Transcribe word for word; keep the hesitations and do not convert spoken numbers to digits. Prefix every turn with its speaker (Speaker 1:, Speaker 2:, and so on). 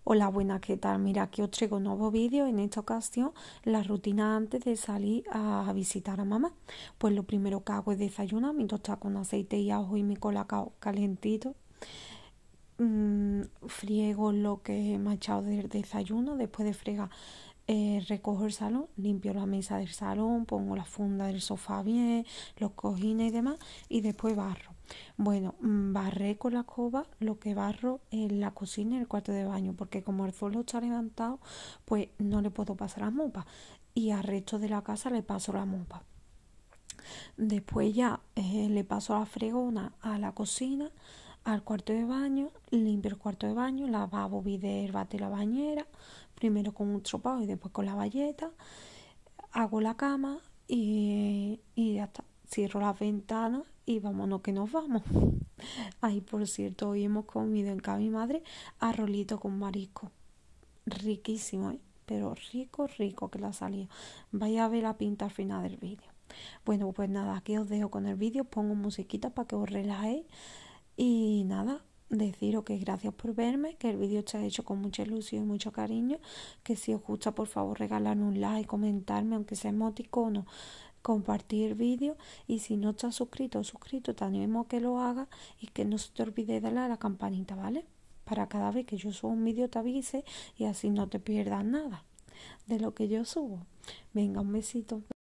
Speaker 1: Hola, buenas, ¿qué tal? Mira, aquí os traigo un nuevo vídeo. En esta ocasión, la rutina antes de salir a visitar a mamá. Pues lo primero que hago es desayunar, mi tostada con aceite y ajo y mi colacao calentito. Mm, friego lo que me ha echado del desayuno. Después de fregar, eh, recojo el salón, limpio la mesa del salón, pongo la funda del sofá bien, los cojines y demás, y después barro. Bueno, mm, barré con la escoba lo que barro en la cocina y el cuarto de baño, porque como el suelo está levantado, pues no le puedo pasar la mopa. Y al resto de la casa le paso la mopa. Después ya eh, le paso la fregona a la cocina, al cuarto de baño, limpio el cuarto de baño, lavabo, bidet, bate la bañera, primero con un tropado y después con la bayeta, hago la cama y, y ya está. Cierro las ventanas y vámonos que nos vamos. Ay, por cierto, hoy hemos comido en casa de mi madre arrolito con marisco. Riquísimo, ¿eh? Pero rico, rico que la salía. Vaya a ver la pinta al final del vídeo. Bueno, pues nada, aquí os dejo con el vídeo. Pongo musiquita para que os relajéis. Y nada, deciros que gracias por verme, que el vídeo está hecho con mucha ilusión y mucho cariño. Que si os gusta, por favor, regalarme un like, comentarme, aunque sea emoticono, compartir el vídeo. Y si no estás suscrito o suscrito, te animo que lo hagas y que no se te olvide de darle a la campanita, ¿vale? Para cada vez que yo subo un vídeo te avise y así no te pierdas nada de lo que yo subo. Venga, un besito.